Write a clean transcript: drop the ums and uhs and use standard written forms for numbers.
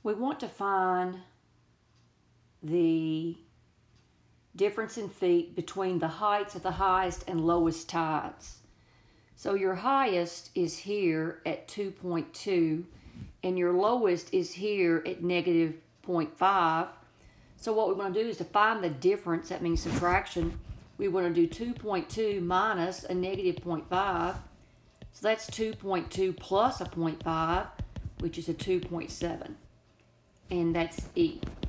We want to find the difference in feet between the heights of the highest and lowest tides. So your highest is here at 2.2 and your lowest is here at negative 0.5. So what we want to do is to find the difference. That means subtraction. We want to do 2.2 minus a negative 0.5. So that's 2.2 plus a 0.5, which is a 2.7. And that's E.